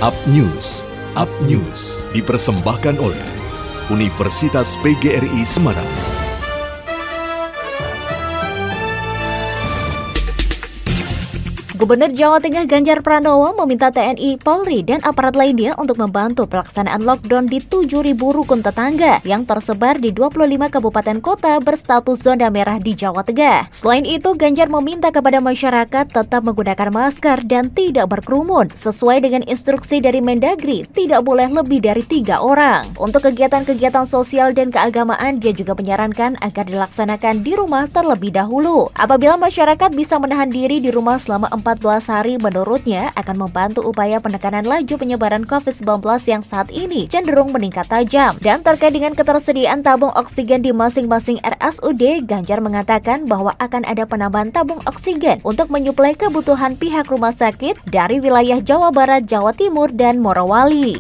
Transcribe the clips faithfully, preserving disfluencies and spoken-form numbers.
Up News. Up News dipersembahkan oleh Universitas P G R I Semarang. Gubernur Jawa Tengah Ganjar Pranowo meminta T N I, Polri, dan aparat lainnya untuk membantu pelaksanaan lockdown di tujuh ribu rukun tetangga yang tersebar di dua puluh lima kabupaten kota berstatus zona merah di Jawa Tengah. Selain itu, Ganjar meminta kepada masyarakat tetap menggunakan masker dan tidak berkerumun. Sesuai dengan instruksi dari Mendagri, tidak boleh lebih dari tiga orang. Untuk kegiatan-kegiatan sosial dan keagamaan, dia juga menyarankan agar dilaksanakan di rumah terlebih dahulu. Apabila masyarakat bisa menahan diri di rumah selama empat belas hari, menurutnya akan membantu upaya penekanan laju penyebaran covid sembilan belas yang saat ini cenderung meningkat tajam. Dan terkait dengan ketersediaan tabung oksigen di masing-masing R S U D, Ganjar mengatakan bahwa akan ada penambahan tabung oksigen untuk menyuplai kebutuhan pihak rumah sakit dari wilayah Jawa Barat, Jawa Timur, dan Morowali.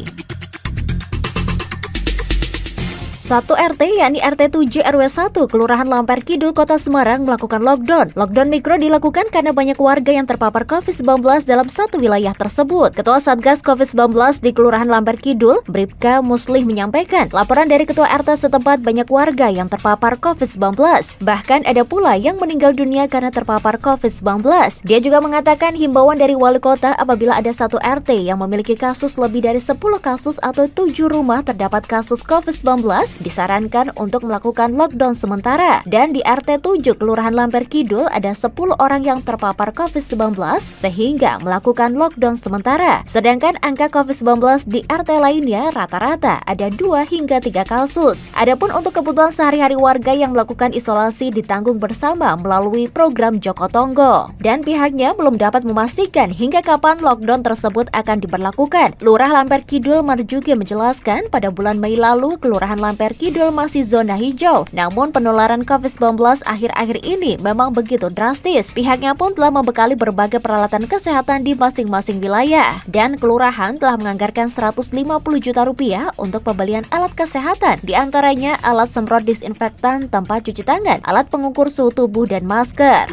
Satu R T, yakni R T tujuh R W satu Kelurahan Lampir Kidul, Kota Semarang melakukan lockdown. Lockdown mikro dilakukan karena banyak warga yang terpapar covid sembilan belas dalam satu wilayah tersebut. Ketua Satgas covid sembilan belas di Kelurahan Lampir Kidul, Bribka Muslih, menyampaikan laporan dari Ketua R T setempat banyak warga yang terpapar covid sembilan belas. Bahkan ada pula yang meninggal dunia karena terpapar covid sembilan belas. Dia juga mengatakan himbauan dari wali kota apabila ada satu R T yang memiliki kasus lebih dari sepuluh kasus atau tujuh rumah terdapat kasus covid sembilan belas, disarankan untuk melakukan lockdown sementara. Dan di R T tujuh Kelurahan Lampir Kidul ada sepuluh orang yang terpapar covid sembilan belas sehingga melakukan lockdown sementara. Sedangkan angka covid sembilan belas di R T lainnya rata-rata ada dua hingga tiga kasus. Adapun untuk kebutuhan sehari-hari warga yang melakukan isolasi ditanggung bersama melalui program Joko Tonggo. Dan pihaknya belum dapat memastikan hingga kapan lockdown tersebut akan diberlakukan. Lurah Lampir Kidul Marjuki menjelaskan pada bulan Mei lalu Kelurahan Lampir Kidul masih zona hijau. Namun penularan covid sembilan belas akhir-akhir ini memang begitu drastis. Pihaknya pun telah membekali berbagai peralatan kesehatan di masing-masing wilayah. Dan kelurahan telah menganggarkan seratus lima puluh juta rupiah untuk pembelian alat kesehatan. Di antaranya alat semprot disinfektan, tempat cuci tangan, alat pengukur suhu tubuh, dan masker.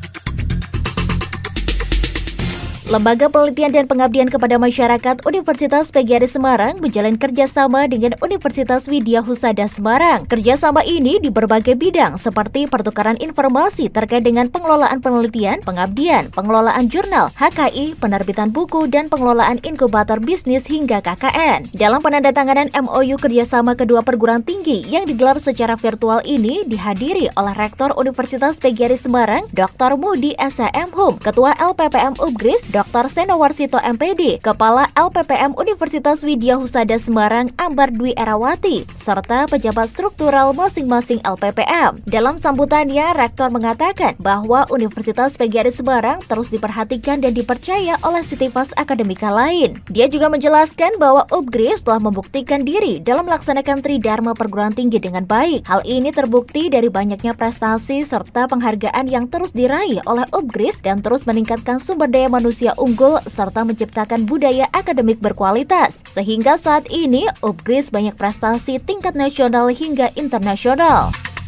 Lembaga Penelitian dan Pengabdian kepada Masyarakat Universitas P G R I Semarang menjalin kerjasama dengan Universitas Widya Husada Semarang. Kerjasama ini di berbagai bidang seperti pertukaran informasi terkait dengan pengelolaan penelitian, pengabdian, pengelolaan jurnal, H K I, penerbitan buku, dan pengelolaan inkubator bisnis hingga K K N. Dalam penandatanganan M O U kerjasama kedua perguruan tinggi yang digelar secara virtual ini dihadiri oleh Rektor Universitas P G R I Semarang, Doktor Mudi S H M Hum, Ketua L P P M Ubgris, Doktor Seno Warsito M P D, Kepala L P P M Universitas Widya Husada Semarang Ambar Dwi Erawati, serta pejabat struktural masing-masing L P P M. Dalam sambutannya, Rektor mengatakan bahwa Universitas P G R I Semarang terus diperhatikan dan dipercaya oleh sivitas akademika lain. Dia juga menjelaskan bahwa Ubgris telah membuktikan diri dalam melaksanakan Tridharma perguruan tinggi dengan baik. Hal ini terbukti dari banyaknya prestasi serta penghargaan yang terus diraih oleh Ubgris dan terus meningkatkan sumber daya manusia unggul serta menciptakan budaya akademik berkualitas. Sehingga saat ini Ubgris banyak prestasi tingkat nasional hingga internasional.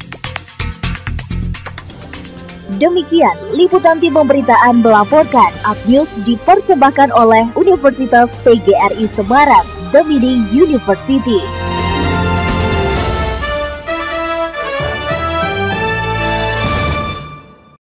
Demikian liputan tim pemberitaan melaporkan. Up News dipersembahkan oleh Universitas P G R I Semarang, The Meaning University.